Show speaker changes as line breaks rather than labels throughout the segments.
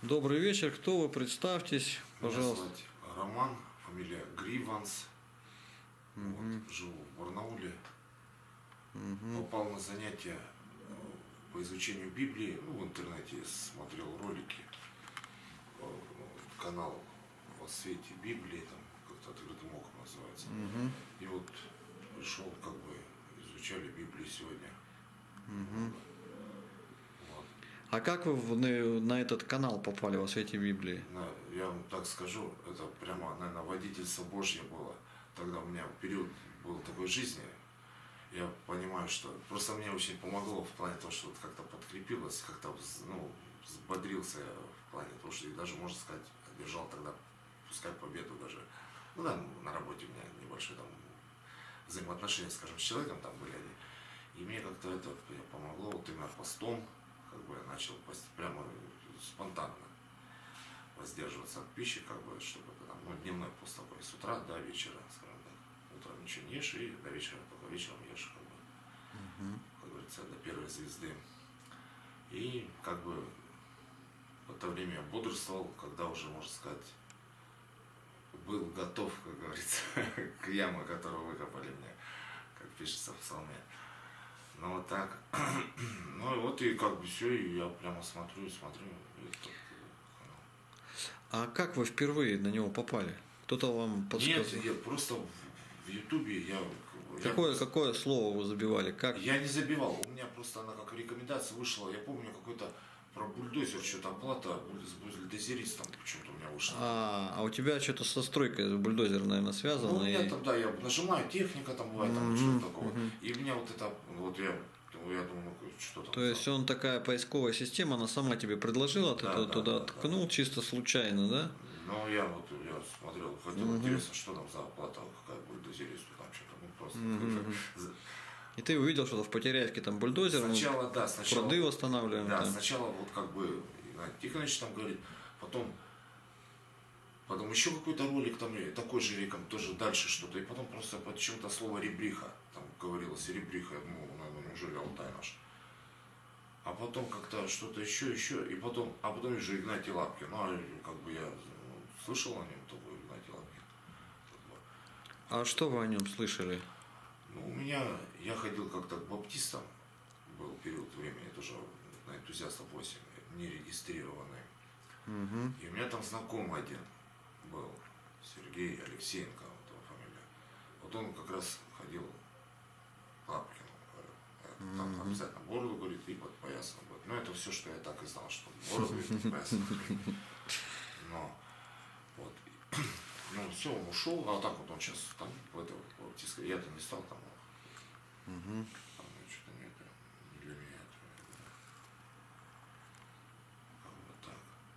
Добрый вечер. Кто вы? Представьтесь, пожалуйста.
Меня зовут Роман, фамилия Гриванс. Вот, живу в Барнауле. Попал на занятия по изучению Библии. В интернете смотрел ролики. Канал «Во свете Библии», там как-то «Открытым оком» называется. И вот пришел, изучали Библию сегодня. Вот.
А как вы на этот канал попали, во свете Библии?
Я вам так скажу, это прямо, наверное, водительство Божье было. Тогда у меня период был такой жизни. Я понимаю, что просто мне очень помогло в плане того, что как-то подкрепилось, как-то взбодрился я в плане того, что и даже, можно сказать, одержал тогда, пускай победу даже. На работе у меня небольшое взаимоотношения, скажем, с человеком там были они. И мне как-то это помогло вот именно постом, я начал прямо спонтанно воздерживаться от пищи, чтобы дневной пост такой, с утра до вечера, скажем так. Утром ничего не ешь, и до вечера, только вечером ешь, как говорится, до первой звезды. И в это время я бодрствовал, когда уже, можно сказать, был готов, как говорится, к яме, которую выкопали мне, как пишется в псалме. Вот так. И все, и я прямо смотрю.
А как вы впервые на него попали? Кто-то вам подсказал?
Нет, я просто в Ютубе
Какое слово вы забивали? Как?
Я не забивал, у меня просто она как рекомендация вышла. Я помню какой-то про бульдозер, что-то оплата с бульдозеристом почему-то у меня вышло.
А у тебя что-то со стройкой бульдозер, наверное, связано?
У меня я нажимаю, техника там бывает, что-то такого. И у меня я думаю, что там.
То есть он такая поисковая система, она сама тебе предложила, ты туда ткнул чисто случайно, да?
Я смотрел, хотел интересно, что там за оплата, какая бульдозеристу, там что-то, просто.
И ты увидел что-то в Потеряевке, там бульдозер,
сначала
пруды восстанавливаем.
Да, сначала Тихонович там говорит, потом еще какой-то ролик там такой же реком, тоже дальше что-то, и потом просто почему-то слово ребриха, там говорилось ребриха, я думал, неужели Алтай наш. А потом как-то что-то еще, и потом уже Игнатий Лапкин. Я слышал о нем, такой Игнатий Лапкин.
А что вы о нем слышали?
Я ходил как-то к баптистам, был период времени, тоже на энтузиастов 8, не регистрированный. И у меня там знакомый один был, Сергей Алексеенко, его фамилия. Вот он как раз ходил к Лапкину, там обязательно бороду, говорит, и под поясом. Это все, что я так и знал, что бороду и под поясом. Все, он ушел, а так он сейчас там в это баптистское, я-то не стал там. Что-то нет, не для меня это. Так.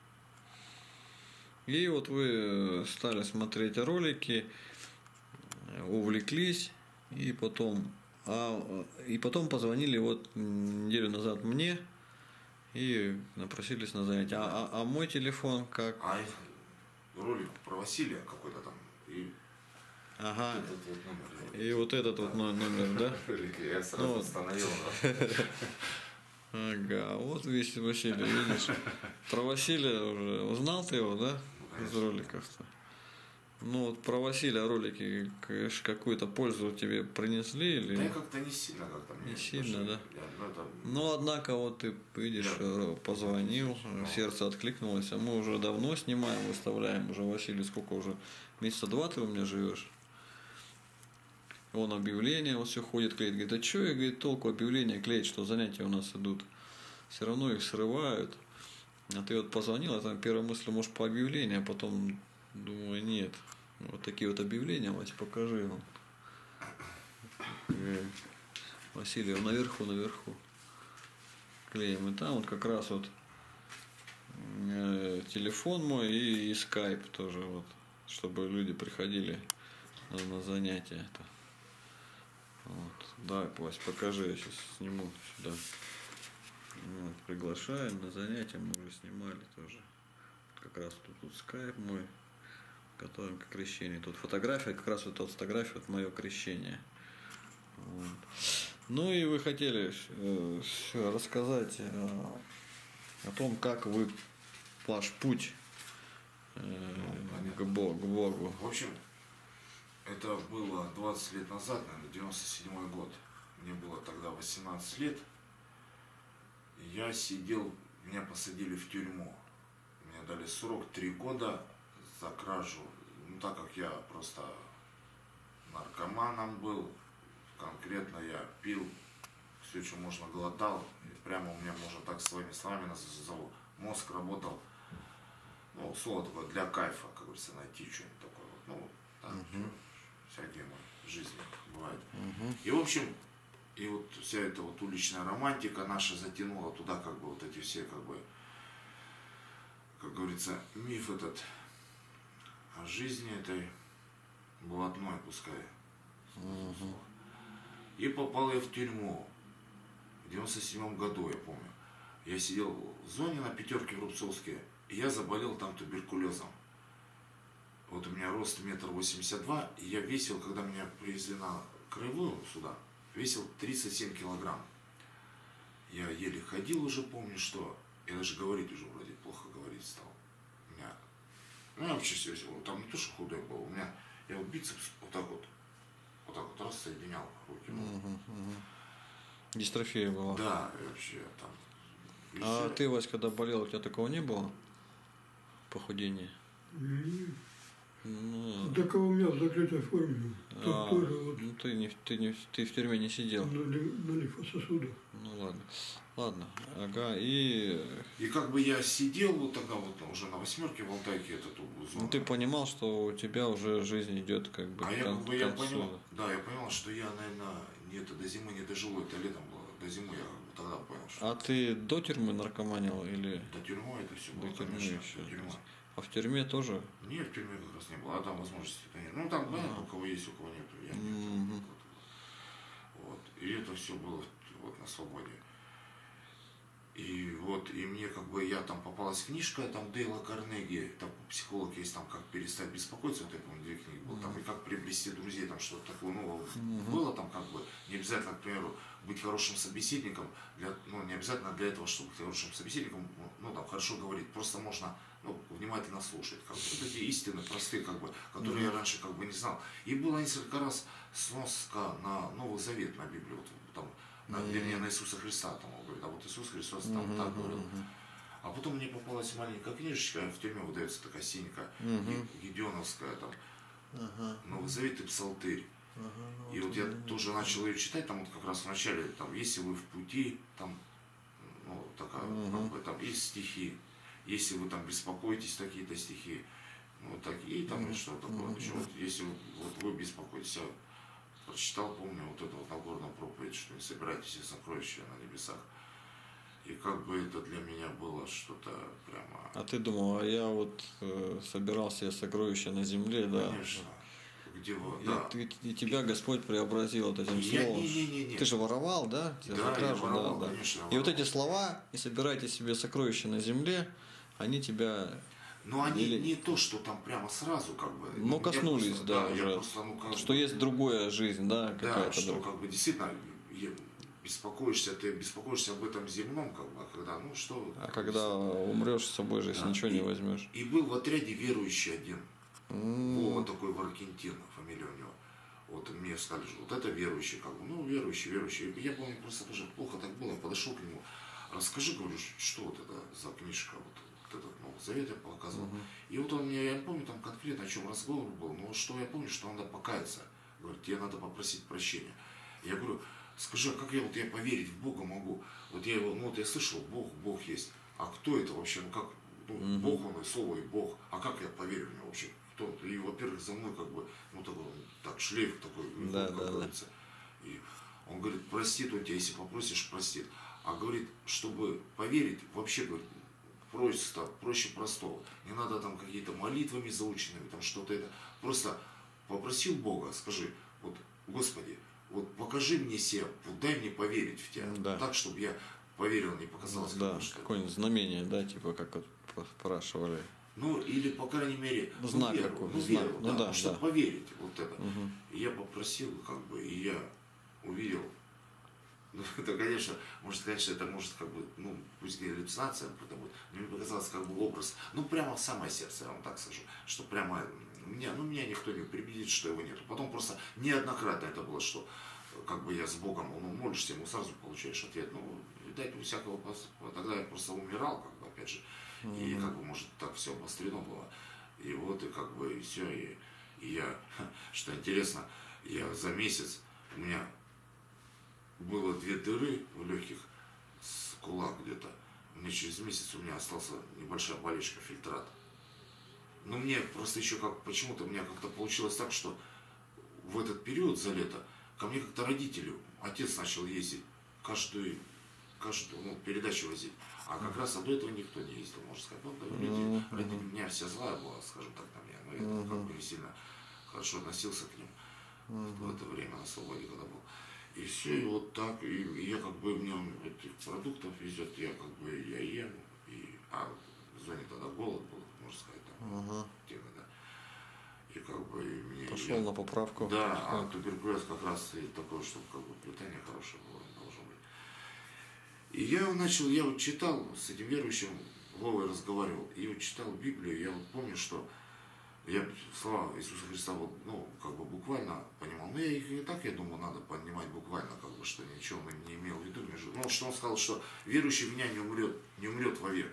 И вот вы стали смотреть ролики, увлеклись, и потом позвонили неделю назад мне и напросились на занятия. А мой телефон как?
Ролик про Василия какой-то там.
Ага.
Номер.
И вот этот номер, да?
Я сразу остановил.
Ага, вот весь Василий, видишь. Про Василия уже узнал ты его, да? Из роликов-то. Про Василия ролики какую-то пользу тебе принесли или?
Да я как-то не сильно
Не сильно, да? Однако ты видишь, позвонил, сердце откликнулось, а мы уже давно снимаем, выставляем уже. Василий, сколько уже? Месяца 2 ты у меня живешь? Он объявления все ходит, клеит. Говорит, а что, толку объявления клеить, что занятия у нас идут? Все равно их срывают. А ты позвонил, а там первая мысль, может, по объявлению, а потом думаю, нет. Вот такие объявления, Вася, покажи. Василий, наверху. Клеим. И там как раз телефон мой и скайп тоже, чтобы люди приходили на занятия. Давай, Вась, покажи, я сейчас сниму сюда. Приглашаем на занятия, мы уже снимали тоже. Как раз тут скайп мой. Готовим к крещению. Тут фотография, как раз фотография, мое крещение. И вы хотели рассказать о том, как вы ваш путь к Богу.
В общем, это было 20 лет назад, наверное, 97-й год. Мне было тогда 18 лет. Я сидел, меня посадили в тюрьму. Мне дали срок 3 года за кражу. Ну, так как я просто наркоманом был, конкретно я пил, все, что можно, голодал. И прямо у меня, можно так своими словами назову, мозг работал, ну, слово такое, для кайфа, как говорится, найти что-нибудь такое. Вот, ну, так, всякие в жизни бывает. И, в общем, и вот вся эта вот уличная романтика наша затянула туда, как бы, вот эти все, как бы, как говорится, миф этот о жизни этой блатной, пускай. И попал я в тюрьму в 97 году, я помню. Я сидел в зоне на пятерке в Рубцовске, и я заболел там туберкулезом. Вот у меня рост 1,82 м, и я весил, когда меня привезли на краевую сюда, весил 37 килограмм. Я еле ходил уже, помню, что я даже говорить уже вроде плохо говорить стал. У меня, ну я вообще все, там не то, что худой был, у меня, я вот бицепс вот так вот раз соединял руки.
Дистрофия была.
Да, и вообще там.
А ты, Вась, когда болел, у тебя такого не было? Похудения? Ну,
такого у меня в закрытой форме. Тут тоже вот
ну ты в тюрьме не сидел.
на лимфососудах.
Ну ладно, ага, и
как бы я сидел вот тогда вот уже на 8-ке в Алтайке, это тут зона.
ну, ты понимал, что у тебя уже жизнь идет как бы
А
к
я как бы
концу.
понял, да, я понял, что я, наверное, где-то до зимы не доживу, это летом было, до зимы я тогда понял, что...
А ты до тюрьмы наркоманил или
До тюрьмы это все было,
до тюрьмы
конечно,
еще?
до тюрьмы.
А в тюрьме тоже?
Нет, в тюрьме как раз не было, а там возможности-то нет. Ну там, понятно, у кого есть, у кого нет, я нет. Вот. И это все было вот на свободе. И вот, и мне как бы, я там попалась книжка, там Дейла Карнеги, там психолог есть, там как перестать беспокоиться, вот я помню, 2 книги было, там и как приобрести друзей, там что-то такое, ну, было там как бы, не обязательно, к примеру, быть хорошим собеседником, ну, не обязательно для этого, чтобы быть хорошим собеседником, ну, там, хорошо говорить, просто можно, ну, внимательно слушать, как бы, вот эти истины простые, как бы, которые я раньше как бы не знал. И было несколько раз сноска на Новый Завет, на Библию, вот там, вернее, на Иисуса Христа, там, он говорит, а вот Иисус Христос там так говорил. А потом мне попалась маленькая книжечка, в тюрьме выдается такая синенькая, Гедеоновская, там, Новый Завет и Псалтырь. И вот я тоже начал ее читать, там вот как раз в начале, там, если вы в пути, там, ну, такая, как бы, там есть стихи, если вы там беспокоитесь, какие-то стихи, ну, такие, там, что-то такое. Вот, если вот вы беспокоитесь, я прочитал, помню, вот эту вот Нагорную проповедь, что не собирайте все сокровища на небесах. И как бы это для меня было что-то прямо...
А ты думал, а я вот собирал себе сокровища на земле, да?
Конечно. Где вы, да.
И тебя Господь преобразил вот этим словом. Ты же воровал, да?
Да, я воровал, конечно.
И вот эти слова, и собирайте себе сокровища на земле, они тебя...
Но они не то, что там прямо сразу как бы...
Ну, коснулись,
просто,
да,
я
уже.
просто, ну, как
что
бы,
есть другая жизнь, да, какая-то.
Да, что как бы действительно беспокоишься, ты беспокоишься об этом земном, как бы, когда, ну что...
А когда умрешь с собой же, если ничего не возьмешь.
И был в отряде верующий один. Вова такой Варкентин, фамилия у него. Вот мне сказали, что вот это верующий, как бы, ну, верующий. И я помню, просто тоже плохо так было, подошел к нему, расскажи, говорю, что вот это за книжка, вот этот Новый Завет я показывал. И вот он мне, я не помню там конкретно, о чем разговор был, но что я помню, что надо покаяться. Говорит, тебе надо попросить прощения. Я говорю, скажи, а как я поверить в Бога могу? Вот я его, ну вот я слышал, Бог есть. А кто это вообще? Ну как, ну, Бог он и слово, и Бог. А как я поверю в него вообще? Кто? И, во-первых, за мной как бы, ну такой, так, шлейф такой, как говорится. И он говорит, простит он тебя, если попросишь, простит. А говорит, чтобы поверить, вообще, говорит, проще простого. Не надо там какие-то молитвами заученными, там что-то это. Просто попросил Бога, скажи, вот, Господи, вот покажи мне себя, вот дай мне поверить в тебя.
Да.
Так, чтобы я поверил, не показалось.
Да, какое-нибудь знамение, да, типа как вот спрашивали.
Ну, или, по крайней мере,
знак
веру,
какой,
веру,
ну, да,
чтобы поверить вот это.
Угу.
И я попросил, как бы, и я увидел Ну, это, конечно, это может как бы, ну, пусть не галлюцинация, будет, мне показалось как бы образ, ну, прямо в самое сердце, я вам так скажу, что прямо, меня никто не прибедит, что его нету. Потом просто неоднократно это было, что как бы я с Богом, ну, молишься, ему сразу получаешь ответ, ну, видать, у всякого, тогда я просто умирал, как бы, опять же, и как бы, может, так все обострено было, и вот, и как бы, и все, и я, что интересно, я за месяц, у меня было 2 дыры в легких с кулак где-то. Мне через месяц у меня остался небольшая болечка, фильтрат. Но мне просто еще как почему-то у меня как-то получилось так, что в этот период за лето ко мне как-то родители, отец начал ездить каждую ну, передачу возить. А как раз до этого никто не ездил, можно сказать. Ну, родители, у меня вся злая была, скажем так, на меня. Но я как бы не сильно хорошо относился к ним в это время на свободе, когда был. И все, и вот так, и я как бы, мне он этих продуктов везет, я как бы, я ем, а в зоне тогда голод был, можно сказать, там, те года. И как бы, и мне...
Пошел на поправку.
Да, а туберкулез как раз и такое, чтобы как бы питание хорошее было, должно быть. И я вот читал с этим верующим, Вовой разговаривал, и вот читал Библию, я вот помню, что я слова Иисуса Христа вот, ну, как бы буквально понимал. Но я их и так, я думаю, надо понимать буквально, как бы, что ничего он не имел в виду. Ну, что он сказал, что верующий в меня не умрет вовек.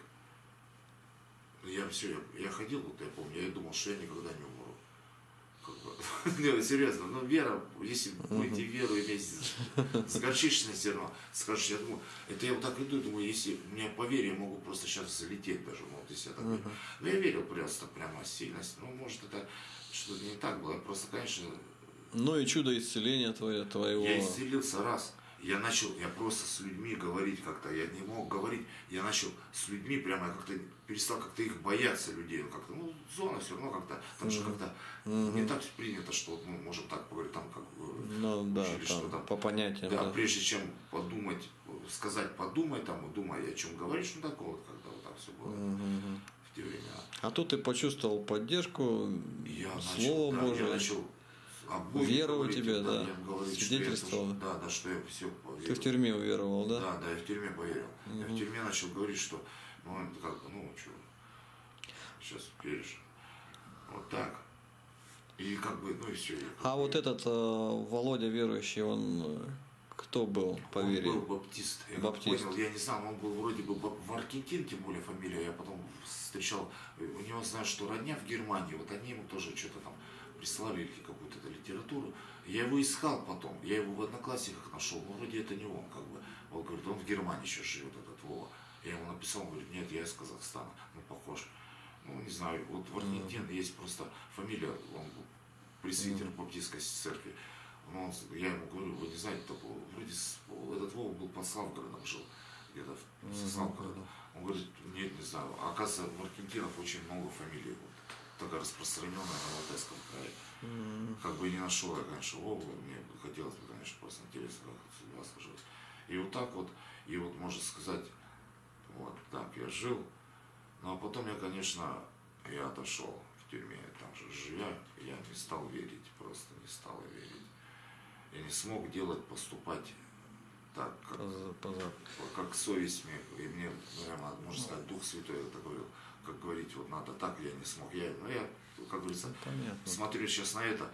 Я ходил, вот я помню, я думал, что я никогда не умру. Как бы, не, серьезно, ну вера, если будете веру иметь с горчичное зерно, скажешь, я думаю, это я вот так иду, думаю, если у меня по вере я могу просто сейчас залететь даже, ну, вот если я так верю. Но я верил просто прямо сильно, ну, может, это что-то не так было, просто, конечно...
Ну и чудо исцеления твоего.
Я исцелился раз. Я просто с людьми говорить как-то, я не мог говорить, я начал с людьми прямо, я как-то перестал как-то их бояться людей, как-то, ну, зона все равно как-то, там же как-то не так принято, что вот мы можем так поговорить, там как бы,
ну, да,
учили,
там,
что там,
по понятиям.
да,
Да.
прежде чем подумать, сказать, подумай, там, думай, о чем говоришь, ну, такого вот, когда вот так все было в те времена.
А тут ты почувствовал поддержку, Слово Божие.
Я начал
Вера у тебя, да,
говорить,
свидетельство.
что я все поверил.
Ты в тюрьме уверовал, да?
Да, я в тюрьме поверил. Я в тюрьме начал говорить, что, ну, это как, ну, что, сейчас веришь. Вот так. И как бы, ну и все.
А вот этот Володя верующий, он кто был по вере?
Он был баптист. Я
Баптист.
Понял, я не знал, он был вроде бы в Аргентине, тем более фамилия, я потом встречал, у него, знаю, что родня в Германии, вот они ему тоже что-то там прислали какую-то литературу. Я его искал потом, я его в Одноклассниках нашел, но вроде это не он, как бы. Он говорит, он в Германии сейчас живет, этот Вова. Я ему написал, он говорит, нет, я из Казахстана. Ну, похож. Ну, не знаю, вот в Аргентине есть просто фамилия, он был пресвитер баптистской церкви. Но я ему говорю, вы не знаете такого, вроде этот Вова был под Славгородом жил, где-то в Славгороде. Он говорит, нет, не знаю. А оказывается, в Аргентинах очень много фамилий. Вот. Такая распространенная на Алтайском крае. Как бы не нашел я, конечно, Вову, мне хотелось бы, конечно, просто интересно, как судьба сложилась. И вот так вот, и вот можно сказать, вот так я жил. Ну а потом я, конечно, я отошел в тюрьме, там же живя, я не стал верить, просто не стал верить. Я не смог делать, поступать так, как совесть мне, и мне, прямо, можно сказать, Дух Святой это говорил, как говорить, вот надо так, я не смог. Я, как говорится, смотрю сейчас на это,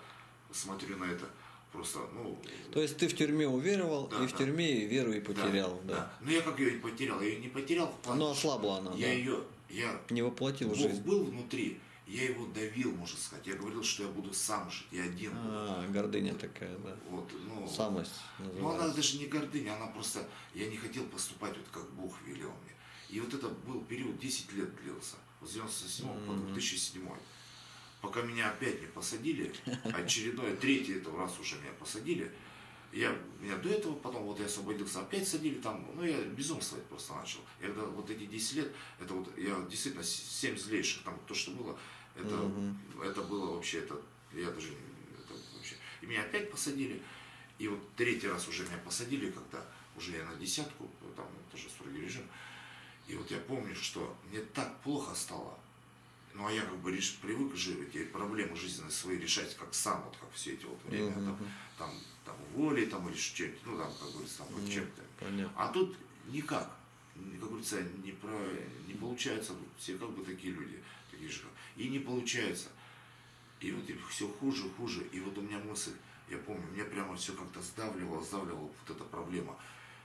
просто, ну...
То есть ты в тюрьме уверовал, да, и в тюрьме веру и потерял, да.
Да. Но я как ее и потерял, я ее не потерял в плане,
но ослабла она,
я
не воплотил в жизнь.
Был внутри, я его давил, можно сказать. Я говорил, что я буду сам жить, я один буду.
Гордыня такая, да.
Вот, ну,
самость называется.
Ну, она даже не гордыня, она просто... Я не хотел поступать, вот как Бог велел мне. И вот это был период, 10 лет длился. С 97 по 2007. Пока меня опять не посадили, очередной, третий этого раз уже меня посадили. Меня до этого, потом вот я освободился, опять садили там, ну я безумствовать просто начал. И когда вот эти 10 лет, это вот я действительно 7 злейших, там то, что было, это было вообще, я даже, это вообще. И меня опять посадили, и вот третий раз уже меня посадили, когда уже я на 10-ку, там тоже строгий режим. И вот я помню, что мне так плохо стало. Ну, а я как бы привык же эти проблемы жизненные свои решать как сам, вот как все эти вот время, там волей, там или чем-то, ну, там, как говорится, там, хоть чем-то.
Понятно.
А тут никак, как говорится, не получается, все как бы такие люди, такие же, и не получается. И вот все хуже, хуже, и вот у меня мысль, я помню, меня прямо все как-то сдавливало вот эта проблема.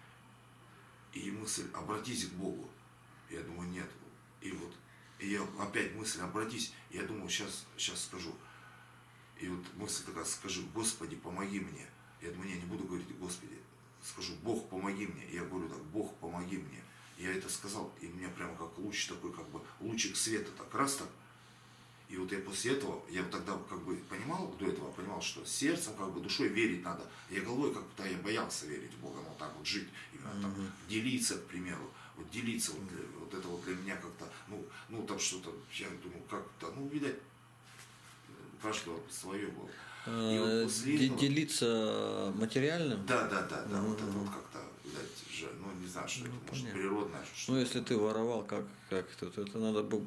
И мысль, обратись к Богу. Я думаю, нет. И вот, и я опять мысль, обратись. Я думаю, сейчас скажу. И вот мысль такая, скажи, Господи, помоги мне. Я думаю, не буду говорить, Господи. Скажу, Бог, помоги мне. И я говорю так, Бог, помоги мне. Я это сказал, и у меня прямо как луч такой, как бы лучик света, так раз так. И вот я после этого, я тогда как бы понимал, до этого понимал, что сердцем, как бы душой верить надо. Я головой как-то я боялся верить в Бога, вот так вот жить, именно там, делиться, к примеру. Вот делиться, вот это вот для меня как-то, ну там что-то, я думаю, как-то, ну, видать, у каждого свое было. И вот после этого...
Делиться материальным?
Да, вот это вот как-то, видать, же, ну, не знаю, что это, может, природное.
Ну, если ты воровал, как это надо было...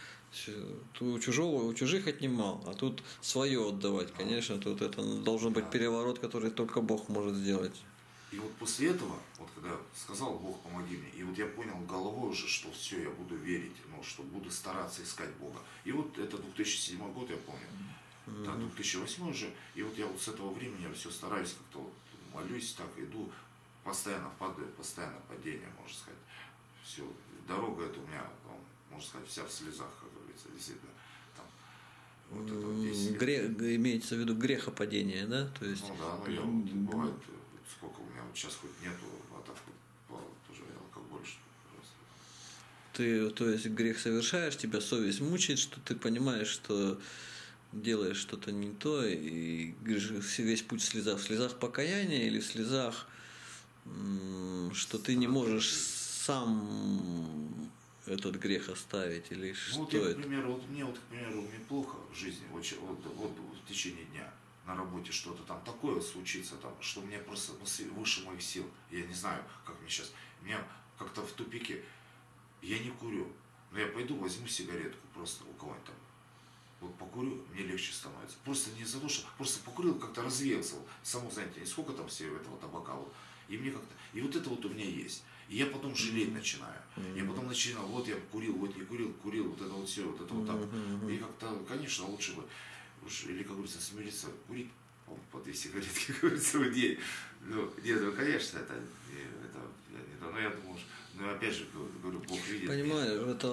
Ты у чужих отнимал, а тут свое отдавать. Конечно, тут это должен быть переворот, который только Бог может сделать.
И вот после этого, вот когда сказал Бог, помоги мне, и вот я понял головой уже, что все, я буду верить, ну, что буду стараться искать Бога. И вот это 2007 год, я помню, да, 2008 уже, и вот я вот с этого времени я все стараюсь как-то вот молюсь, так иду, постоянно падаю, постоянно падение, можно сказать. Все, дорога это у меня, можно сказать, вся в слезах, как говорится, действительно. Там, вот это вот 10 лет.
Имеется в виду грехопадение, да? То есть...
Ну да, но я вот, бывает, сколько у меня вот сейчас хоть нету, а так вот тоже алкоголь, что просто.
Ты, то есть, грех совершаешь, тебя совесть мучает, что ты понимаешь, что делаешь что-то не то, и весь путь в слезах. В слезах покаяния или в слезах, что ты не можешь сам этот грех оставить, или
Ну, вот
что
я,
это?
к примеру, мне плохо в жизни, вот в течение дня на работе что-то там такое случится, там, что мне просто выше моих сил. Я не знаю, как мне сейчас. Меня как-то в тупике. Я не курю, но я пойду возьму сигаретку просто у кого-нибудь там. Вот покурю, мне легче становится. Просто не из-за того, что просто покурил, как-то развеялся. Само, знаете, сколько там всего этого табака. Вот. И мне как-то. И вот это вот у меня есть. И я потом жалеть начинаю. Я потом начинаю, вот я курил, вот не курил, вот это вот все, вот это вот так. И как-то, конечно, лучше бы, или, как говорится, смириться, курить по 2 сигаретки, как говорится, в день. Ну, нет, ну, конечно, это не то. Но я думаю, ну, опять же, говорю, Бог видит.
Понимаешь, это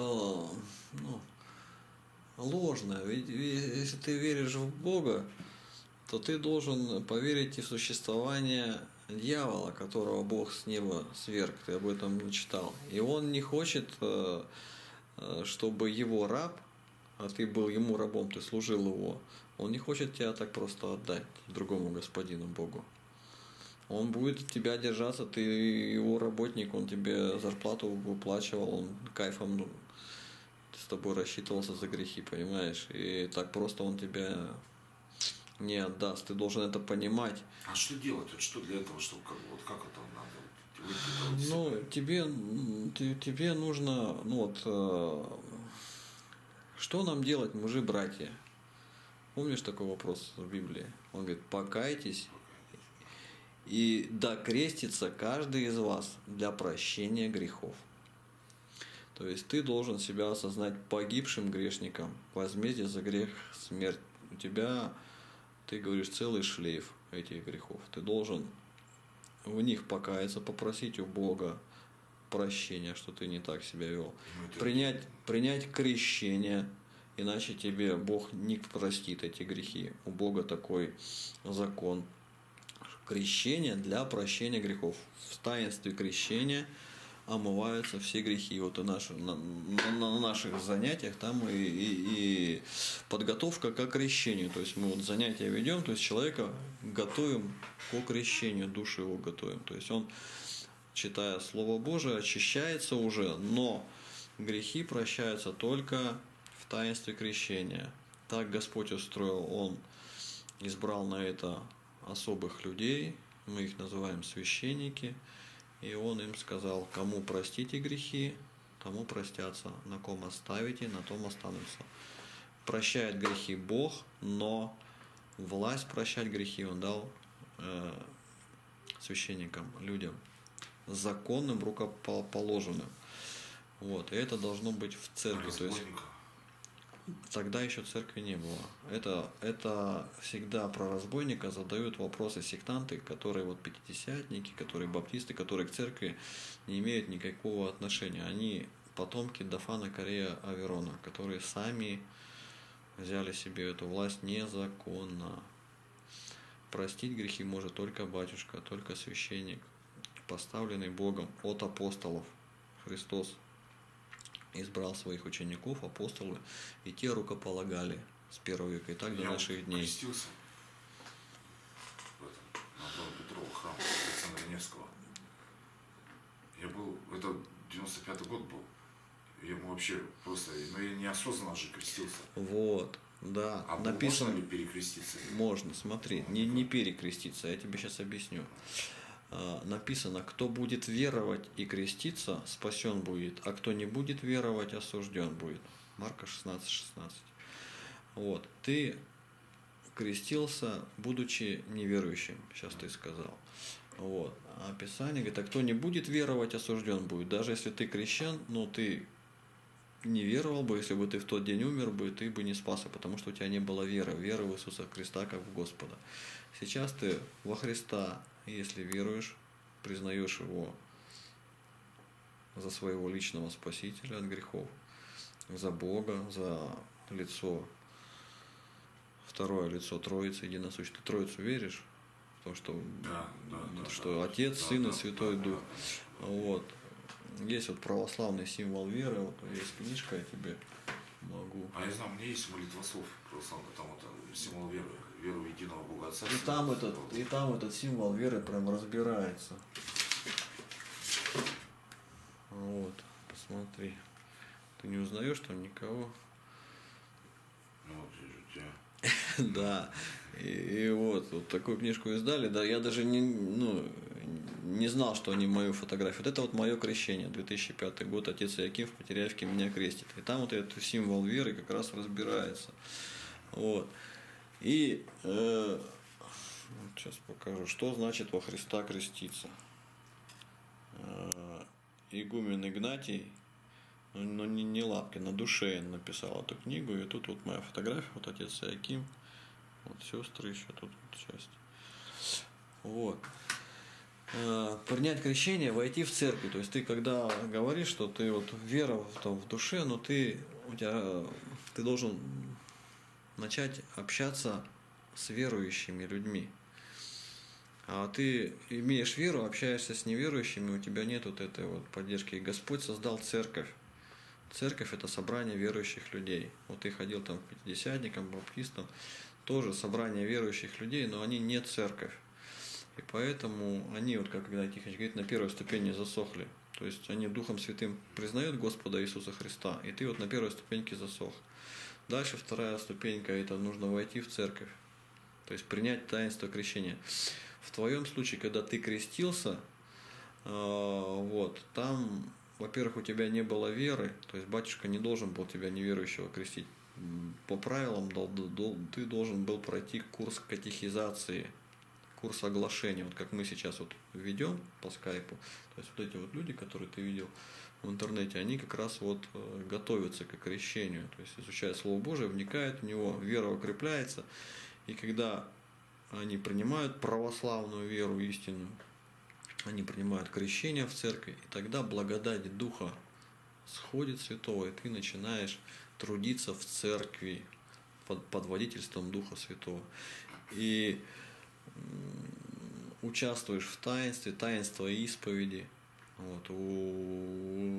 ложно. Ведь если ты веришь в Бога, то ты должен поверить и в существование дьявола, которого Бог с неба сверг, ты об этом не читал. И он не хочет, чтобы его раб, а ты был ему рабом, ты служил его, он не хочет тебя так просто отдать другому господину Богу. Он будет от тебя держаться, ты его работник, он тебе зарплату выплачивал, он кайфом с тобой рассчитывался за грехи, понимаешь? И так просто он тебя не отдаст. Ты должен это понимать.
А что делать? Вот что для этого, чтобы как это надо?
Ну, тебе нужно, что нам делать, мужи-братья? Помнишь такой вопрос в Библии? Он говорит, покайтесь и да крестится каждый из вас для прощения грехов. То есть ты должен себя осознать погибшим грешником. Возмездие за грех – смерть. У тебя, ты говоришь, целый шлейф этих грехов. Ты должен в них покаяться, попросить у Бога прощения, что ты не так себя вел. Принять крещение, иначе тебе Бог не простит эти грехи. У Бога такой закон. Крещение для прощения грехов. В таинстве крещения омываются все грехи. Вот на наших занятиях там и подготовка к крещению. То есть мы вот занятия ведем, то есть человека готовим к крещению, душу его готовим. То есть он, читая Слово Божие, очищается уже, но грехи прощаются только в таинстве крещения. Так Господь устроил, Он избрал на это особых людей, мы их называем священники, и Он им сказал, кому простите грехи, тому простятся, на ком оставите, на том останутся. прощает грехи Бог, но власть прощать грехи Он дал священникам, людям, законным, рукоположенным. Вот. И это должно быть в церкви. То есть тогда еще церкви не было. Это всегда про разбойника задают вопросы сектанты, которые вот пятидесятники, которые баптисты, которые к церкви не имеют никакого отношения. Они потомки Дафана, Корея, Аверона, которые сами взяли себе эту власть незаконно. Простить грехи может только батюшка, только священник, поставленный Богом от апостолов. Христос избрал своих учеников, апостолы, и те рукополагали с первого века и так до наших дней.
Я крестился в этом, на Петрова храм Александра Невского. Я был, это 95-й год был. Я вообще просто, но я неосознанно же крестился.
Вот, да.
А
написано,
можно ли перекреститься?
Можно, смотри, не перекреститься, я тебе сейчас объясню. Написано, кто будет веровать и креститься, спасен будет, а кто не будет веровать, осужден будет. Марка 16:16. Вот. Ты крестился, будучи неверующим, сейчас ты сказал. Вот. А Писание говорит, а кто не будет веровать, осужден будет. Даже если ты крещен, но ты не веровал бы, если бы ты в тот день умер бы, ты бы не спасся, потому что у тебя не было веры в Иисуса Христа как в Господа. Сейчас ты во Христа, если веруешь, признаешь Его за своего личного Спасителя от грехов, за Бога, за лицо, второе лицо Троицы, единосущной. Ты Троицу веришь? В то, что, что Отец, Сын и Святой Дух. Вот. Есть вот православный символ веры, вот есть книжка, я тебе могу.
А я знаю, у меня есть молитвослов православный, там вот символ веры, веру в единого Бога Отца.
И там этот символ веры прям разбирается. Вот, посмотри. Ты не узнаешь там никого?
Ну вот вижу тебя.
Да. И вот такую книжку издали. Да, я даже не знал, что они мою фотографию. Вот это вот мое крещение, 2005 год, отец Иаким в Потеряевке меня крестит. И там вот этот символ веры как раз разбирается. Вот. И сейчас покажу, что значит во Христа креститься. Игумен Игнатий, но не Лапкин, на душе написал эту книгу. И тут вот моя фотография, вот отец Иаким, вот сестры еще тут вот часть. Вот. Принять крещение, войти в церковь. То есть ты когда говоришь, что ты вот вера в душе, но ты должен начать общаться с верующими людьми. А ты имеешь веру, общаешься с неверующими, у тебя нет вот этой вот поддержки. И Господь создал церковь. Церковь – это собрание верующих людей. Вот ты ходил там к пятидесятникам, баптистам, тоже собрание верующих людей, но они не церковь. И поэтому они, вот как Игнатий Тихонович говорит, на первой ступени засохли. То есть они Духом Святым признают Господа Иисуса Христа, и ты вот на первой ступеньке засох. Дальше вторая ступенька – это нужно войти в церковь, то есть принять таинство крещения. В твоем случае, когда ты крестился, вот, там, во-первых, у тебя не было веры, то есть батюшка не должен был тебя неверующего крестить. По правилам ты должен был пройти курс катехизации, курс оглашения, вот как мы сейчас вот ведем по скайпу. То есть вот эти вот люди, которые ты видел в интернете, они как раз вот готовятся к крещению, то есть изучают Слово Божие, вникают в него, вера укрепляется, и когда они принимают православную веру истинную, они принимают крещение в церкви, и тогда благодать Духа сходит Святого, и ты начинаешь трудиться в церкви под водительством Духа Святого. И участвуешь в таинстве, таинство исповеди. Вот, у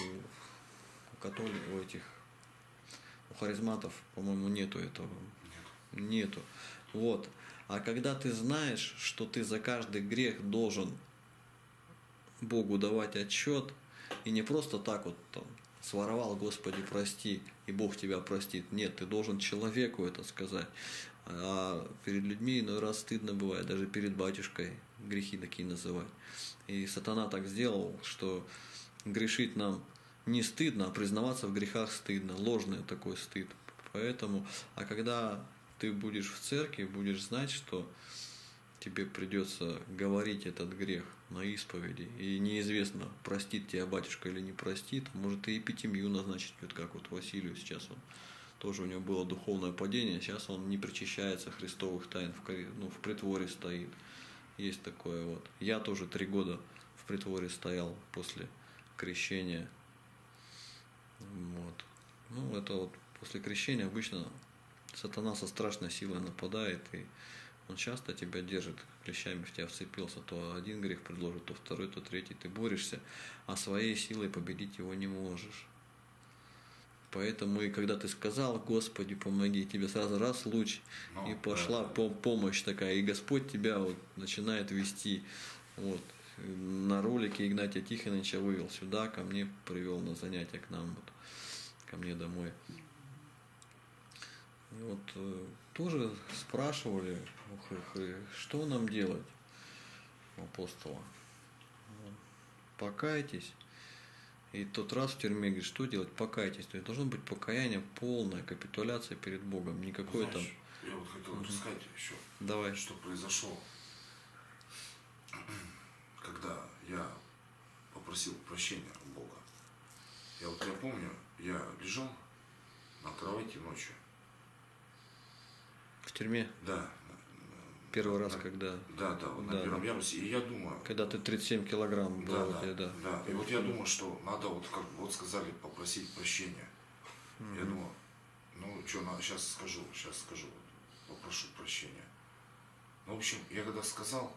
харизматов, по-моему, нету этого. Нету. Вот. А когда ты знаешь, что ты за каждый грех должен Богу давать отчет, и не просто так вот там своровал, Господи, прости, и Бог тебя простит. Нет, ты должен человеку это сказать. А перед людьми иной раз стыдно бывает, даже перед батюшкой грехи такие называть. И сатана так сделал, что грешить нам не стыдно, а признаваться в грехах стыдно. Ложный такой стыд. Поэтому, а когда ты будешь в церкви, будешь знать, что тебе придется говорить этот грех на исповеди, и неизвестно, простит тебя батюшка или не простит, может и епитемию назначить, вот как вот Василию сейчас он. Тоже у него было духовное падение, сейчас он не причащается христовых тайн, в притворе стоит. Есть такое вот. Я тоже 3 года в притворе стоял после крещения. Вот. Ну, это вот после крещения обычно сатана со страшной силой нападает, и он часто тебя держит, клещами в тебя вцепился, то один грех предложит, то второй, то третий. Ты борешься, а своей силой победить его не можешь. Поэтому и когда ты сказал, Господи, помоги, тебе сразу раз луч, и пошла помощь такая, и Господь тебя вот начинает вести. Вот. На ролике Игнатия Тихоновича вывел сюда, ко мне привел на занятия к нам, вот, ко мне домой. И вот тоже спрашивали, что нам делать, апостола. Покайтесь. И тот раз в тюрьме говорит, что делать? Покайтесь. То есть должно быть покаяние, полная капитуляция перед Богом. Никакой там...
Я вот хотел рассказать еще,
Давай.
что произошло, когда я попросил прощения у Бога. Я помню, я лежал на кровати ночью.
В тюрьме?
Да.
Первый раз, когда...
Да, вот на первом ярусе. И я думаю...
Когда ты 37 килограмм был.
Да. И вот я думал, что надо, вот как вот сказали, попросить прощения. Я думал, ну что, сейчас скажу, попрошу прощения. Ну, в общем, я когда сказал,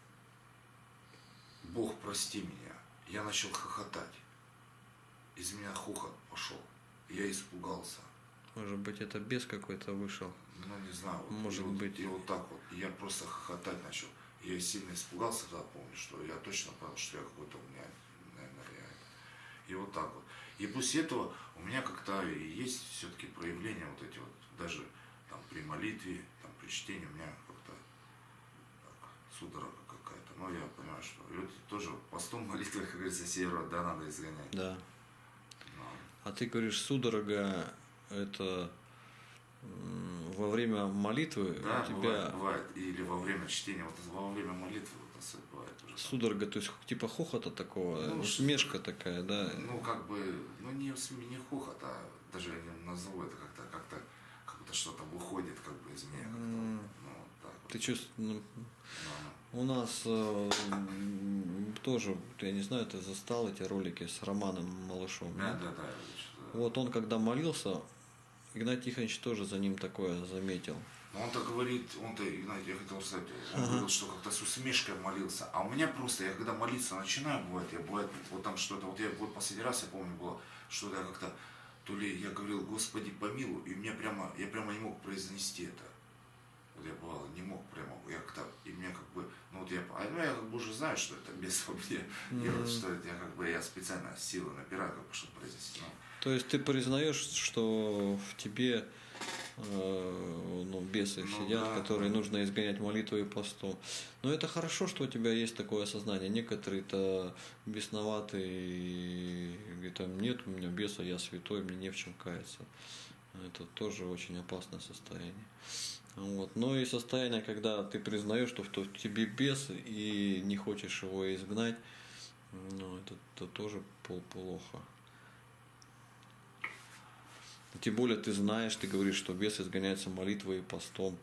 Бог, прости меня, я начал хохотать. Из меня хохот пошел. Я испугался.
Может быть, это бес какой-то вышел?
Ну, не знаю.
Может быть.
И вот так вот. Я просто хохотать начал. Я сильно испугался, тогда помню, что я точно понял, что я какой-то у меня, наверное, реально. И вот так вот. И после этого у меня как-то есть все-таки проявления вот эти вот, даже там при молитве, там при чтении у меня как-то так, судорога какая-то. Но я понимаю, что и вот тоже постом молитвы, как говорится, северо, да, надо изгонять.
Да. А ты говоришь, судорога это во время молитвы
да,
у тебя...
бывает. Или во время чтения, вот во время молитвы вот это бывает уже.
Судорога, то есть типа хохота такого,
ну,
усмешка такая, да?
Ну, как бы, ну не хохот, а даже я не назову это как-то что-то выходит как бы из меня. Ну, вот так вот.
Ты чувствуешь, у нас тоже, я не знаю, ты застал эти ролики с Романом Малышом?
Да.
Вот он когда молился, Игнатий Тихонович тоже за ним такое заметил.
Он-то говорит, Игнатий, я хотел сказать, он говорил, что как-то с усмешкой молился. А у меня просто, я когда молиться начинаю, бывает, вот там что-то, вот я вот последний раз, я помню, было, что-то я как-то, то ли я говорил, Господи, помилуй, и я прямо не мог произнести это. Вот я бывало, не мог прямо, я как-то, и меня как бы, ну вот я как бы уже знаю, что это без во мне, и вот что это, я специально силы напираю, как бы, чтобы произнести.
То есть ты признаешь, что в тебе бесы сидят, которые нужно изгонять молитвой и постом. Но это хорошо, что у тебя есть такое осознание. Некоторые-то бесноватые, и говорят, нет у меня беса, я святой, мне не в чем каяться. Это тоже очень опасное состояние. Вот. Но и состояние, когда ты признаешь, что в тебе бес и не хочешь его изгнать, это тоже плохо. Тем более ты знаешь, ты говоришь, что бес изгоняется молитвой и постом.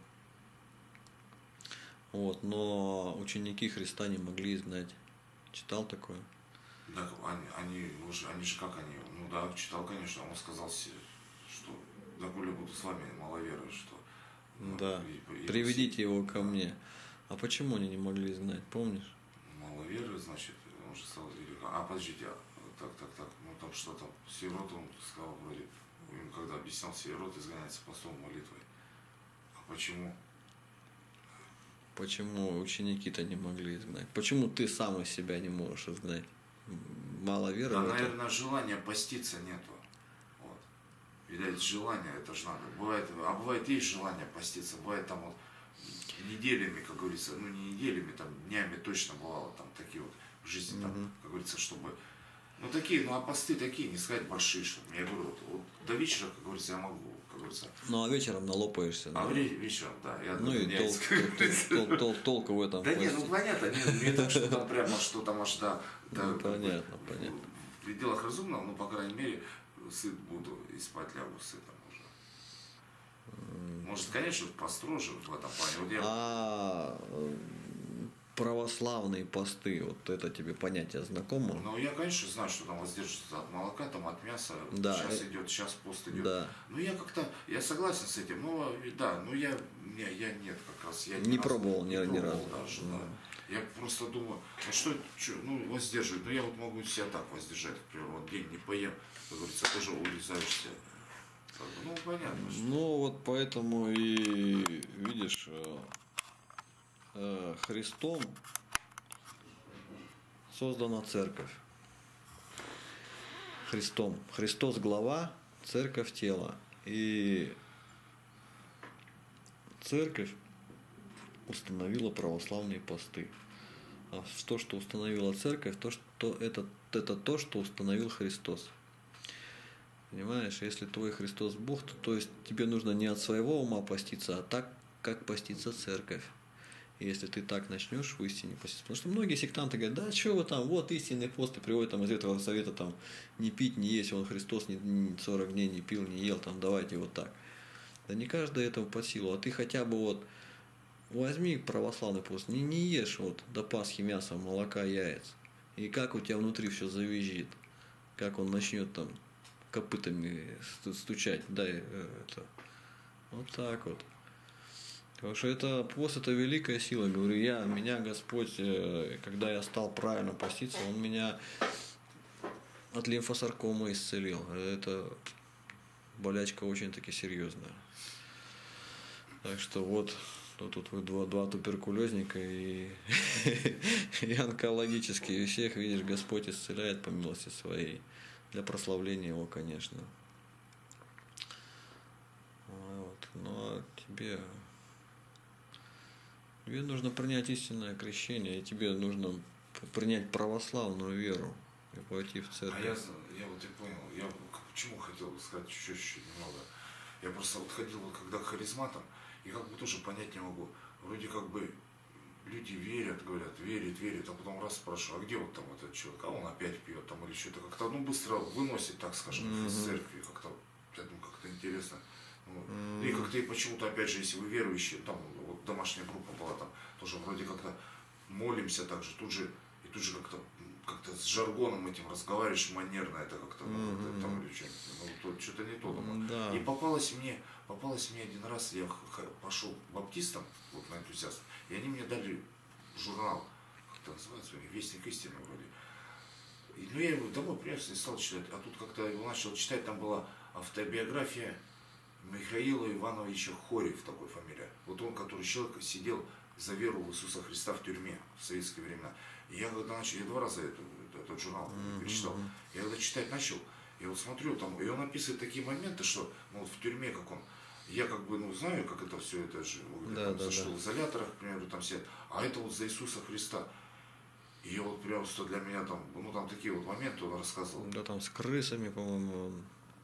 Вот. Но ученики Христа не могли изгнать. Читал такое?
Да, они же как они? Ну да, читал, конечно. Он сказал, что доколе буду с вами маловеры, что...
Да, приведите его ко мне. А почему они не могли изгнать, помнишь?
Маловеры, значит, он же сказал, подождите, так, ну там что-то, сирот он сказал вроде, им когда объяснял, сирот изгоняется постом молитвой. А почему?
Почему ученики-то не могли изгнать? Почему ты сам из себя не можешь изгнать? Мало веры?
Да, наверное, желания поститься нету. Вот. Видать, желание, это же надо. Бывает есть желание поститься, бывает там вот неделями, как говорится, ну не неделями, там днями точно бывало там такие вот в жизни, там, как говорится, чтобы... Ну такие, а посты такие, не сказать большие, чтобы я говорю, вот до вечера, как говорится, я могу, как говорится.
Ну, а вечером налопаешься.
А
Да.
вечером, да. Я
Ну и толку в этом
Да нет,
посте.
ну понятно, не так, что там прямо, что там аж да,
Ну, понятно, понятно.
в пределах разумного, ну, по крайней мере, сыт буду и спать лягу сытым уже. Может, конечно, построже в этом плане. Вот я...
Православные посты, вот это тебе понятие знакомо?
Ну, я, конечно, знаю, что там воздерживаться от молока, там, от мяса.
Да.
Сейчас пост идет.
Да.
Ну, я как-то, я согласен с этим, но, да, но я нет, как раз. Я
Не пробовал ни разу.
Даже, да. Я просто думаю, ну что, ну, воздерживать, ну, я вот могу себя так воздержать, к примеру, вот день не поем, как говорится, тоже урезаешься. Ну, понятно. Что...
Ну, вот поэтому и, видишь, Христом создана церковь. Христом. Христос глава, церковь тело. И церковь установила православные посты. А то, что установила церковь, это то, что установил Христос. Понимаешь, если твой Христос Бог, то есть тебе нужно не от своего ума поститься, а так, как постится церковь. И если ты так начнешь в истине поститься. Потому что многие сектанты говорят, да что вы там, вот истинный пост, и приводят там из этого совета там не пить, не есть, он Христос 40 дней не пил, не ел, там давайте вот так. Да не каждый этого по силу, а ты хотя бы вот возьми православный пост, не ешь вот до Пасхи мяса, молока, яиц. И как у тебя внутри все завизжит, как он начнет там копытами стучать, да, это. Вот так вот. Потому что это пост, это великая сила. Говорю, меня Господь, когда я стал правильно поститься, Он меня от лимфосаркомы исцелил. Это болячка очень-таки серьезная. Так что вот тут вы два туберкулезника и онкологические. И всех, видишь, Господь исцеляет по милости своей. Для прославления Его, конечно. Вот. Ну а тебе нужно принять истинное крещение, и тебе нужно принять православную веру и пойти в церковь.
А я вот и понял, я почему хотел сказать чуть-чуть немного. Я просто вот ходил вот когда к харизматам, и как бы тоже понять не могу. Вроде как бы люди верят, говорят, верят, а потом раз спрашиваю, а где вот там этот человек? А он опять пьет там или что-то. Как-то быстро выносит, так скажем, из церкви. Как-то, я думаю, как-то интересно. Ну, и как-то и почему-то, опять же, если вы верующие, там вот домашняя группа была, там тоже вроде как-то молимся так же, тут же как-то с жаргоном этим разговариваешь манерно, это как-то там или что-то не то.
Да.
И попалось мне один раз, я пошел к баптистам, вот на энтузиаст, и они мне дали журнал, как это называется, «Вестник истины» вроде. Ну, я его домой принес и стал читать, а тут как-то его начал читать, там была автобиография Михаила Ивановича Хорев, такой фамилия. Вот он, который человек сидел за веру в Иисуса Христа в тюрьме в советские времена. И я когда начал, я 2 раза этот журнал перечитал. Я когда читать начал, я вот смотрю, там, и он описывает такие моменты, что ну, вот в тюрьме, как он, я как бы, ну, знаю, как это все, это же, что в изоляторах, к примеру, там сидят, а это вот за Иисуса Христа. И вот просто для меня там, ну, там такие вот моменты он рассказывал.
Да, там с крысами, по-моему,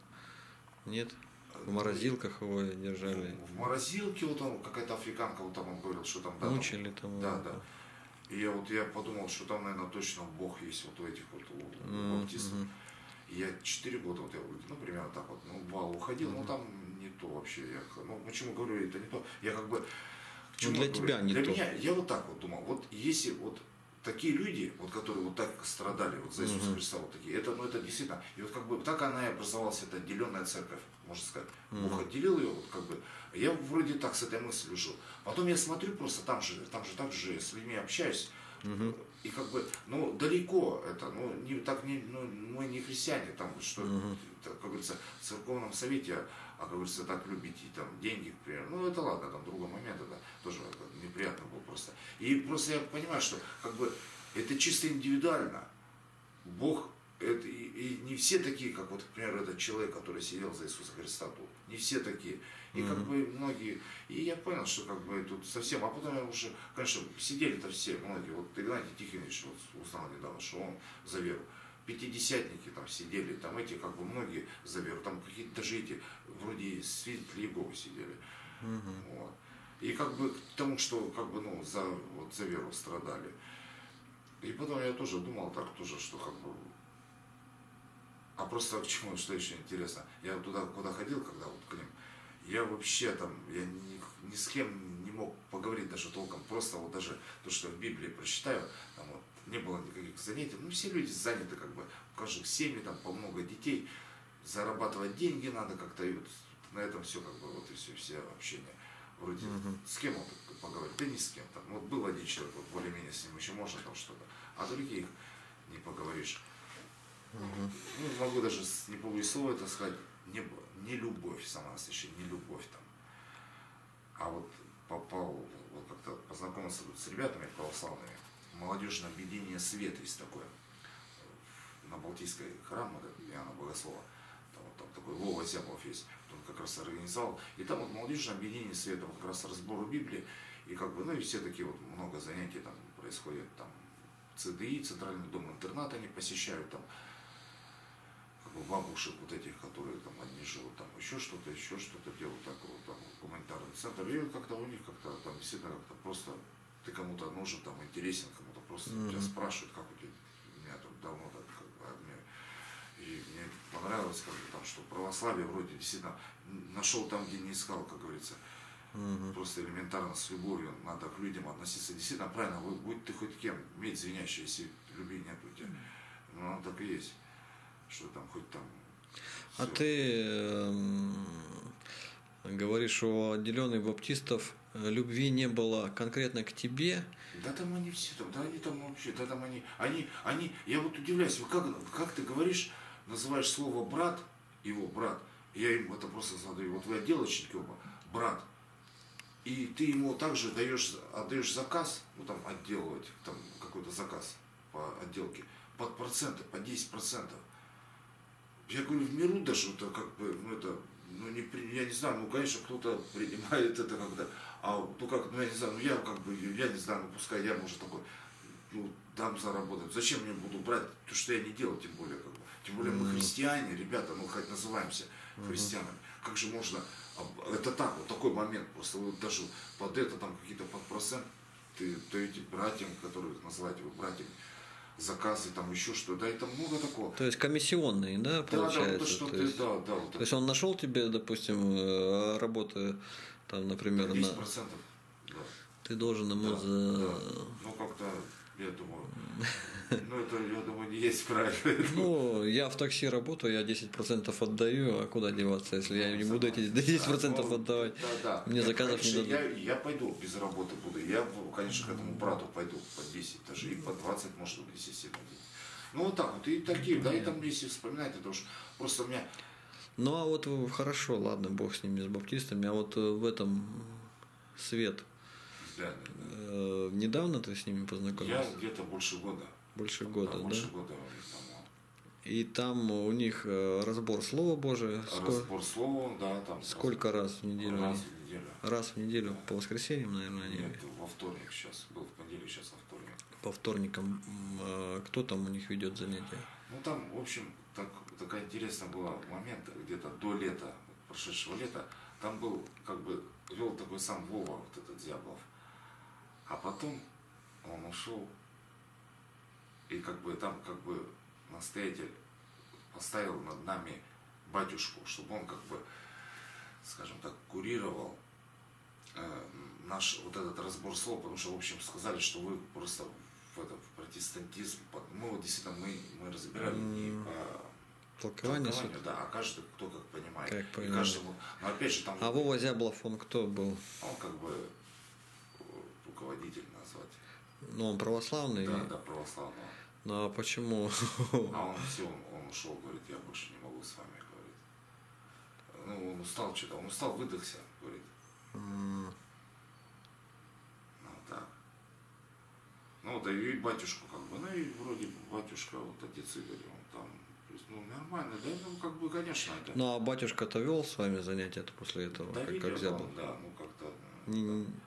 нет? В морозилках его держали.
В морозилке вот там какая-то африканка, вот там он говорил, что там...
Да, мучили там.
Да. И я подумал, что там, наверное, точно Бог есть вот у этих вот у баптистов. И я 4 года, вот я говорю, ну, примерно так вот, ну, бал уходил, но там не то вообще. Ну, почему говорю, это не то. Я как бы...
Ну, для тебя не
то. Для
то.
меня, я вот так вот думал, вот если вот такие люди, вот, которые вот так страдали вот за Иисуса Христа, вот такие, это действительно, и вот как бы так она и образовалась, эта отделенная церковь, можно сказать. Бог отделил ее, вот как бы, я вроде так с этой мыслью жил. Потом я смотрю просто, там же так же с людьми общаюсь, и как бы, ну, далеко это, ну, мы не христиане, там, что, как говорится, в церковном совете, как говорится, так любите там деньги, к примеру, ну, это ладно, там другой момент, это тоже неприятно было просто. И просто я понимаю, что, как бы, это чисто индивидуально. Бог, это, и не все такие, как вот, к примеру, этот человек, который сидел за Иисуса Христа тут, не все такие. И как бы многие, и я понял, что как бы тут совсем, а потом я уже, конечно, сидели-то все, многие, вот Игнатий Тихонович вот, узнал недавно, что он за веру. пятидесятники там сидели, там эти как бы многие за веру, там какие-то даже эти вроде свидетели Иеговы сидели. Вот. И как бы к тому, что как бы, ну, за веру страдали. И потом я тоже думал так тоже, что как бы. А просто к чему, что еще интересно, я туда, куда ходил, когда вот к ним, я вообще там, я ни с кем не мог поговорить даже толком, просто вот даже то, что в Библии прочитаю, там вот не было никаких занятий, ну все люди заняты как бы, у каждых семьи, там по много детей, зарабатывать деньги надо как-то, и вот на этом все как бы, вот и все общения. Вроде с кем он поговорить? Да ни с кем. Там, вот был один человек, вот более-менее с ним еще можно там что-то, а других не поговоришь. Ну, могу даже, не побоюсь слова это сказать, не любовь сама настоящая, не любовь там. А вот попал, вот как-то познакомился с ребятами православными, молодежное объединение «Свет» есть такое, на Балтийской храме, Иоанна Богослова, там такой Вова Зяблов есть, он как раз организовал, и там вот молодежное объединение «Свет», вот как раз разбор Библии, и как бы, ну и все такие вот много занятий там происходит, там ЦДИ, Центральный дом-интернат они посещают, там бабушек вот этих, которые там одни живут, там еще что-то делают, такого там гуманитарный центр, и как-то у них как-то там действительно как-то просто ты кому-то нужен, там интересен, кому-то просто тебя спрашивают, как у тебя, у меня тут давно так, как бы, и мне понравилось, как бы, там, что православие вроде действительно нашел там, где не искал, как говорится, просто элементарно с любовью надо к людям относиться, действительно правильно, будь ты хоть кем, медь звенящая, если любви нет у тебя, ну оно так и есть. Что там хоть там.
А ты говоришь, у отделенных баптистов любви не было конкретно к тебе?
Да там они все там, да они там вообще, да там они, я вот удивляюсь, как ты говоришь, называешь слово брат, его брат, я им это просто задаю, вот вы отделочники оба, брат, и ты ему также отдаешь заказ, ну там отделывать, там какой-то заказ по отделке, под проценты, по 10%. Я говорю, в миру даже это как бы, ну это, ну не, я не знаю, ну конечно кто-то принимает это когда, а ну как, ну я не знаю, ну я как бы, я не знаю, ну пускай я может такой, ну дам заработать, зачем мне буду брать то, что я не делал, тем более как бы, тем более мы христиане, ребята, ну хоть называемся христианами, как же можно, это так, вот такой момент, просто вот даже под это там какие-то под процент, ты даете братьям, которые называете вы братьями, заказы, там еще что, да, это много такого.
То есть комиссионные, да, получается?
Да, что ты, да. Вот
то есть он нашел тебе, допустим, работы, там, например,
10%, да.
Ты должен ему
да. Ну как-то, я думаю, ну это, я думаю, не есть правильно.
Ну, я в такси работаю, я 10% отдаю, а куда деваться, если я не буду эти 10% отдавать?
Да.
Мне заказов не дадут.
Я пойду без работы буду, я, конечно, к этому брату пойду по 10 даже, и по 20, может быть, если сильно. Ну вот так вот, и такие, да, и там, если вспоминать, это уж просто у меня...
Ну, а вот хорошо, ладно, бог с ними, с баптистами, а вот в этом «Свет».
Да.
Недавно ты с ними познакомился?
Я где-то больше года.
Больше года, да?
Больше года у них там.
И там у них разбор Слова Божия.
Разбор Слова, да, там.
Сколько раз в неделю?
Раз в неделю.
Раз в неделю, по воскресеньям, наверное, они?
Нет, во вторник сейчас, был в понедельник, сейчас во вторник.
По вторникам. Кто там у них ведет занятия?
Ну там, в общем, такая интересная была момент, где-то до лета, прошедшего лета, там был, как бы, вел такой сам Вова, вот этот Зяблов. А потом он ушел, и как бы там как бы настоятель поставил над нами батюшку, чтобы он как бы, скажем так, курировал наш вот этот разбор слов, потому что, в общем, сказали, что вы просто в протестантизм, мы вот действительно мы разбирали не по толкованию, да, а каждый кто как понимает.
Как
и каждому, но опять же там.
А Вова Зяблов, он кто был?
Он как бы руководитель назвать.
Ну, он православный?
Да, православный.
Ну, а почему?
А он все, он ушел, говорит, я больше не могу с вами, говорит. Ну, он устал что-то, он устал, выдохся, говорит. Ну, так. Ну, вот, и батюшку, как бы, ну, и вроде батюшка, вот, отец Игорь, он там, то есть, ну, нормально, да, ну, как бы, конечно, это.
Ну, а батюшка-то вел с вами занятия после этого,
да,
как Зяблов?
Да, ну, как-то.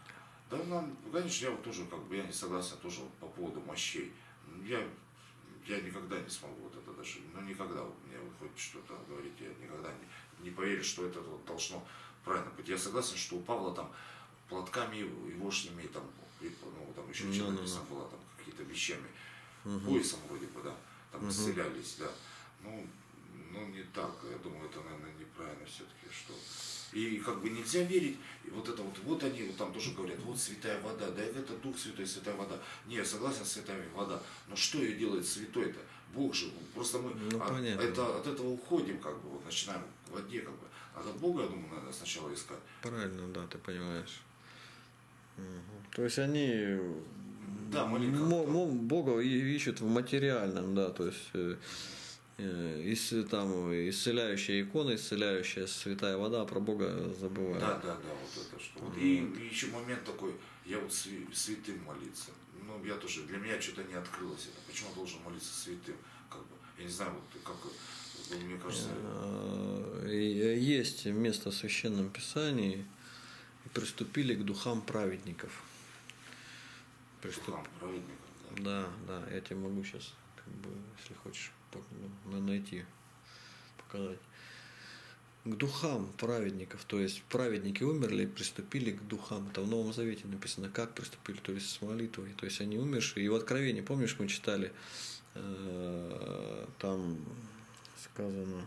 Да, нам, конечно, я вот тоже, как бы, я не согласен тоже по поводу мощей. Я я никогда не смогу вот это даже, ну никогда вот мне вот хоть что-то говорить, я никогда не поверю, что это вот должно правильно быть. Я согласен, что у Павла там платками и вошнями, там, ну, там еще что-то написано было, там, какие-то вещами, поясом вроде бы, да, там исцелялись, да. Ну, не так, я думаю, это, наверное, неправильно все-таки, что... И как бы нельзя верить, и вот это вот они вот там тоже говорят, вот святая вода, да это Дух Святой, святая вода. Не, я согласен, святая вода, но что ее делает святой-то? Бог же, просто мы от этого уходим, как бы, вот начинаем в воде, как бы. Надо Бога, я думаю, надо сначала искать.
Правильно, да, ты понимаешь. То есть они Бога ищут в материальном, да, то есть там исцеляющая икона, исцеляющая святая вода, про Бога забывают.
Да, вот это что. Вот. И еще момент такой, я вот святым молиться. Ну, я тоже, для меня что-то не открылось это. Почему я должен молиться святым? Как бы, я не знаю, вот как, мне кажется...
Есть место в Священном Писании, приступили к духам праведников.
Духам праведников,
да? Да, я тебе могу сейчас, как бы, если хочешь, найти, показать. К духам праведников, то есть праведники умерли и приступили к духам. Это в Новом Завете написано, как приступили, то есть с молитвой. То есть они умершие. И в Откровении, помнишь, мы читали, там сказано,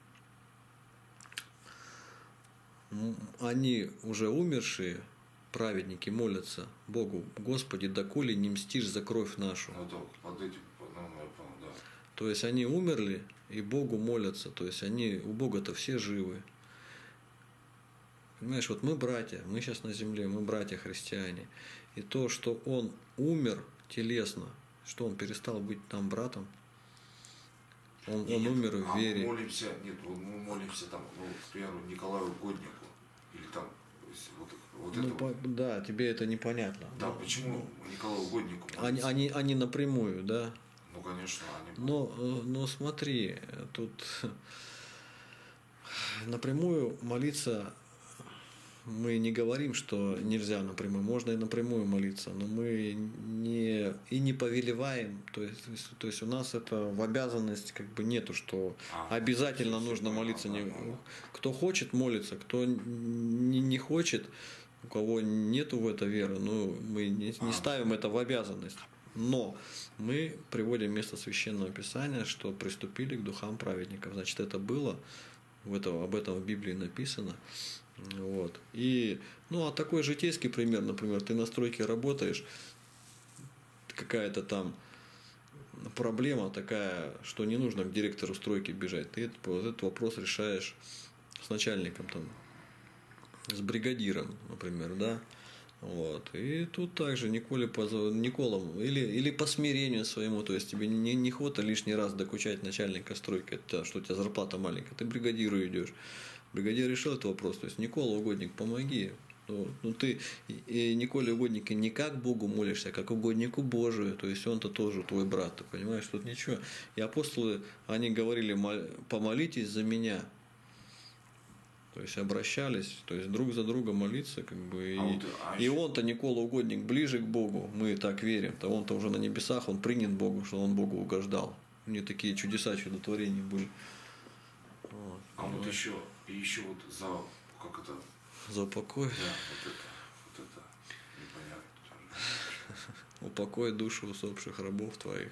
они уже умершие, праведники, молятся Богу: Господи, доколе не мстишь за кровь нашу.
Под этим, да.
То есть они умерли и Богу молятся, то есть они у Бога-то все живы. Понимаешь, вот мы братья, мы сейчас на земле, мы братья христиане. И то, что он умер телесно, что он перестал быть нам братом, он умер в вере.
Мы молимся там, к примеру, Николаю Угоднику, или там,
да, тебе это непонятно.
Да, почему Николаю Угоднику?
Они напрямую, да.
Ну, конечно, они...
Но смотри, тут напрямую молиться мы не говорим, что нельзя напрямую, можно и напрямую молиться, но мы не повелеваем, то есть у нас это в обязанность как бы нету, что обязательно нужно молиться. Кто хочет молиться, кто не хочет, у кого нету в это веры, мы не ставим это в обязанность. Но мы приводим место Священного Писания, что приступили к духам праведников. Значит, это было, об этом в Библии написано. Вот. И, а такой житейский пример, например, ты на стройке работаешь, какая-то там проблема такая, что не нужно к директору стройки бежать. Ты этот вопрос решаешь с начальником, там, с бригадиром, например, да. Вот. И тут также Николам, или по смирению своему, то есть тебе не охота лишний раз докучать начальника стройки, это что у тебя зарплата маленькая, ты бригадиру идешь. Бригадир решил этот вопрос, то есть: Никола, угодник, помоги. Ты Николе угодника не как Богу молишься, а как угоднику Божию, то есть он-то тоже твой брат, ты понимаешь, тут ничего. И апостолы, они говорили: помолитесь за меня. То есть обращались, то есть друг за друга молиться, как бы. И он-то, Никола угодник, ближе к Богу, мы так верим, то он-то уже на небесах, он принят Богу, что он Богу угождал. У него такие чудеса, чудотворения были. Вот.
Вот еще вот за, как это?
За покой.
Да, вот это непонятно.
Упокой душу усопших рабов твоих.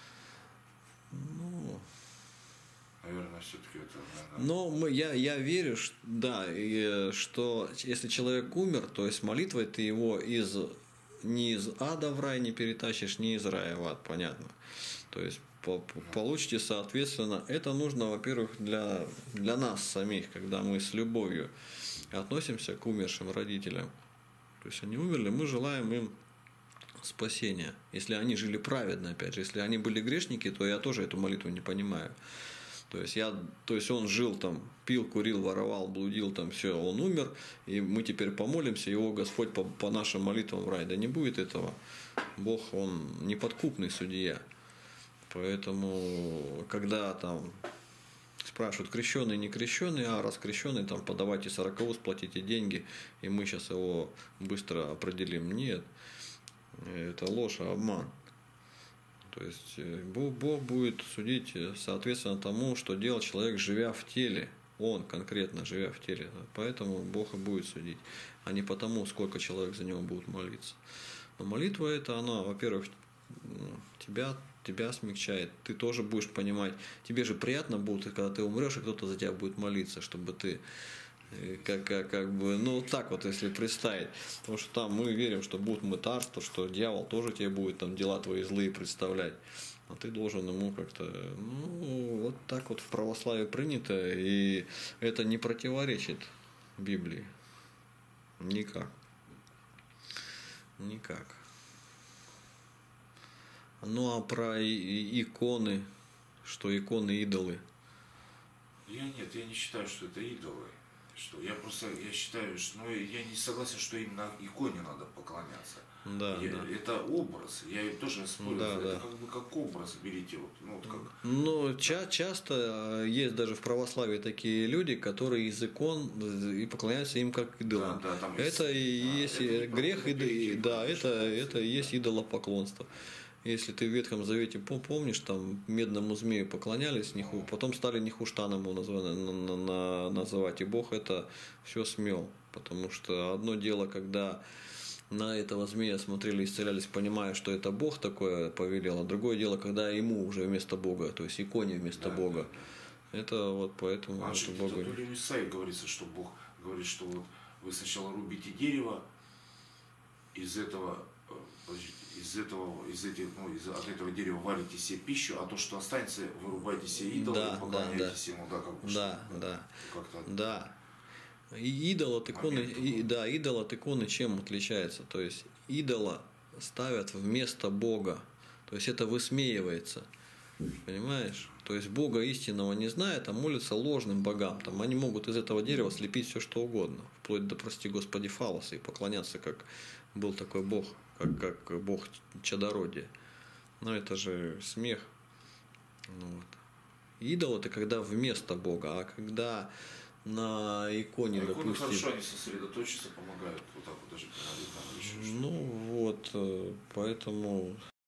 Наверное, все-таки это...
Но я верю, что если человек умер, то есть молитвой ты его не из ада в рай не перетащишь, не из рая в ад, понятно. То есть получите, соответственно, это нужно, во-первых, для нас самих, когда мы с любовью относимся к умершим родителям. То есть они умерли, мы желаем им спасения. Если они жили праведно, опять же, если они были грешники, то я тоже эту молитву не понимаю. То есть он жил там, пил, курил, воровал, блудил, там все, он умер, и мы теперь помолимся, его Господь по нашим молитвам в рай. Да не будет этого. Бог, он неподкупный судья. Поэтому, когда там спрашивают, крещеный, не крещеный, раз крещеный, там подавайте 40, сплатите деньги, и мы сейчас его быстро определим. Нет, это ложь, обман. То есть Бог будет судить соответственно тому, что делал человек, живя в теле. Он конкретно живя в теле. Поэтому Бог и будет судить, а не потому, сколько человек за него будут молиться. Но молитва это она, во-первых, тебя смягчает. Ты тоже будешь понимать. Тебе же приятно будет, когда ты умрешь, и кто-то за тебя будет молиться, чтобы ты как бы, ну так вот, если представить. Потому что там мы верим, что будет мытарство, что дьявол тоже тебе будет там дела твои злые представлять. А ты должен ему как-то, ну, вот так вот в православии принято, и это не противоречит Библии. Никак. Никак. Ну а про иконы, что иконы идолы.
Я не считаю, что это идолы. Что я считаю, что я не согласен, что именно иконе надо поклоняться.
Да, да.
Это образ. Я тоже спорю.
Да,
это
да.
как бы как образ берите. Как...
Ну, часто есть даже в православии такие люди, которые из икон и поклоняются им как идолам.
Да, там
это и есть грех, это и есть идолопоклонство. Если ты в Ветхом Завете помнишь, там медному змею поклонялись, потом стали Нехуштаном его называть, и Бог это все смел. Потому что одно дело, когда на этого змея смотрели, исцелялись, понимая, что это Бог такое повелел, а другое дело, когда ему уже вместо Бога, то есть иконе вместо Бога. Это вот поэтому это Бога.
В Исаии говорится, что Бог говорит, что вот вы сначала рубите дерево, от этого дерева варите себе пищу, а то, что останется, вырубайте себе идола и поклоняйтесь ему,
Да. И идол от иконы чем отличается? То есть идола ставят вместо Бога. То есть это высмеивается. Понимаешь? То есть Бога истинного не знают, а молятся ложным богам. Там они могут из этого дерева слепить все что угодно. Вплоть до, прости Господи, фалоса. И поклоняться, как был такой Бог, как Бог чадородия. Но это же смех. Ну, вот. Идол это когда вместо Бога, а когда на иконе, допустим.
Хорошо они сосредоточиться помогают, вот так вот даже.
Ну вот, поэтому